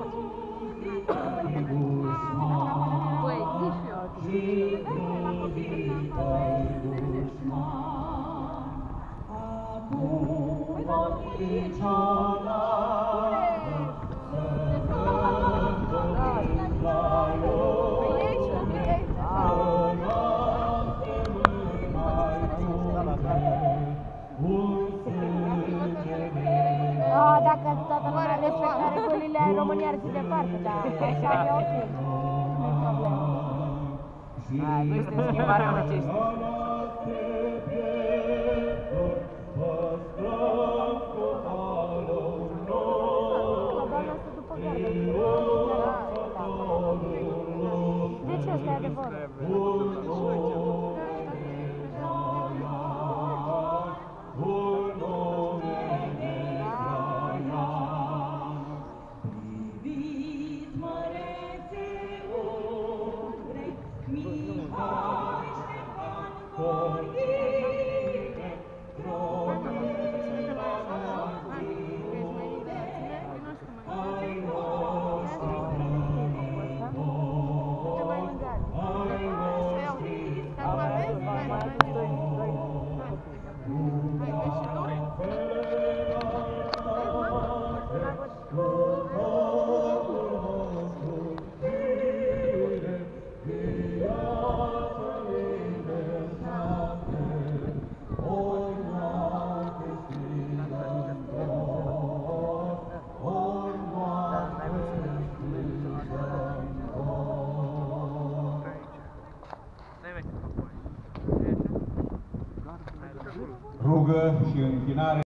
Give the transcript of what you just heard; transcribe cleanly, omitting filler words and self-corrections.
Dacă toată lumea respectă regulile, România ar fi departe, dar așa e ok. Nu-i problemă. Noi suntem schimbarea aceștia. De ce ăsta e adevărul? Rugă și închinare.